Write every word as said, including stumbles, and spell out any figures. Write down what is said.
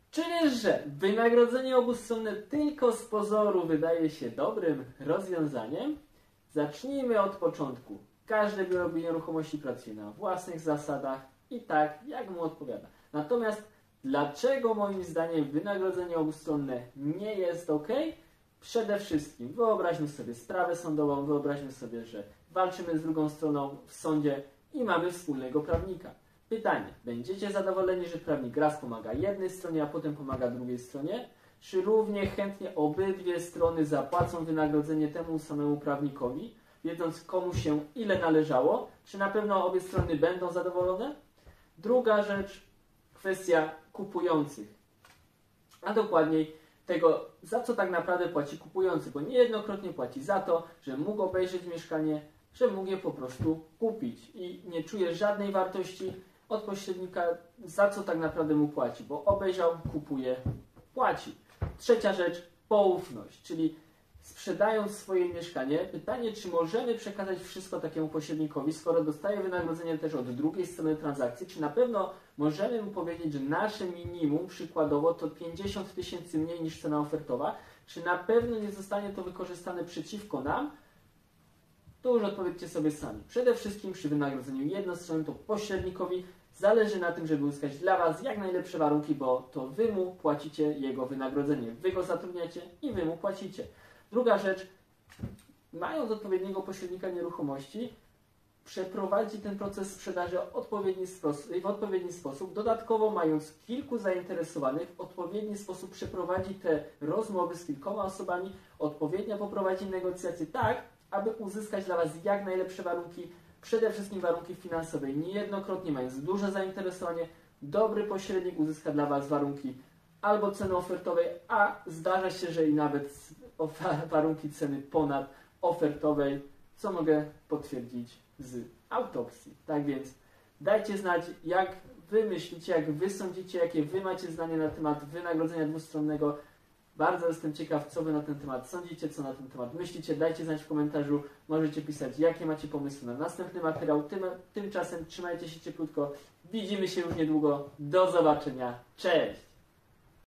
Czy wiesz, że wynagrodzenie obustronne tylko z pozoru wydaje się dobrym rozwiązaniem? Zacznijmy od początku. Każdy wyrobienie nieruchomości pracuje na własnych zasadach i tak, jak mu odpowiada. Natomiast dlaczego moim zdaniem wynagrodzenie obustronne nie jest ok? Przede wszystkim wyobraźmy sobie sprawę sądową, wyobraźmy sobie, że walczymy z drugą stroną w sądzie i mamy wspólnego prawnika. Pytanie, będziecie zadowoleni, że prawnik raz pomaga jednej stronie, a potem pomaga drugiej stronie? Czy równie chętnie obydwie strony zapłacą wynagrodzenie temu samemu prawnikowi, wiedząc komu się ile należało? Czy na pewno obie strony będą zadowolone? Druga rzecz, kwestia kupujących, a dokładniej tego, za co tak naprawdę płaci kupujący, bo niejednokrotnie płaci za to, że mógł obejrzeć mieszkanie, że mógł je po prostu kupić i nie czuje żadnej wartości od pośrednika, za co tak naprawdę mu płaci, bo obejrzał, kupuje, płaci. Trzecia rzecz, poufność, czyli sprzedając swoje mieszkanie, pytanie, czy możemy przekazać wszystko takiemu pośrednikowi, skoro dostaje wynagrodzenie też od drugiej strony transakcji, czy na pewno możemy mu powiedzieć, że nasze minimum przykładowo to pięćdziesiąt tysięcy mniej niż cena ofertowa, czy na pewno nie zostanie to wykorzystane przeciwko nam? To już odpowiedzcie sobie sami. Przede wszystkim przy wynagrodzeniu jednostronnym to pośrednikowi zależy na tym, żeby uzyskać dla Was jak najlepsze warunki, bo to Wy mu płacicie jego wynagrodzenie. Wy go zatrudniacie i Wy mu płacicie. Druga rzecz, mając odpowiedniego pośrednika nieruchomości, przeprowadzi ten proces sprzedaży w odpowiedni sposób, w odpowiedni sposób. Dodatkowo, mając kilku zainteresowanych, w odpowiedni sposób przeprowadzi te rozmowy z kilkoma osobami, odpowiednio poprowadzi negocjacje tak, aby uzyskać dla Was jak najlepsze warunki, przede wszystkim warunki finansowe. Niejednokrotnie, mając duże zainteresowanie, dobry pośrednik uzyska dla Was warunki albo ceny ofertowej, a zdarza się, że i nawet warunki ceny ponad ofertowej, co mogę potwierdzić z autopsji. Tak więc dajcie znać, jak Wy myślicie, jak Wy sądzicie, jakie Wy macie zdanie na temat wynagrodzenia dwustronnego. Bardzo jestem ciekaw, co Wy na ten temat sądzicie, co na ten temat myślicie. Dajcie znać w komentarzu, możecie pisać, jakie macie pomysły na następny materiał. Tym, tymczasem trzymajcie się cieplutko. Widzimy się już niedługo. Do zobaczenia. Cześć!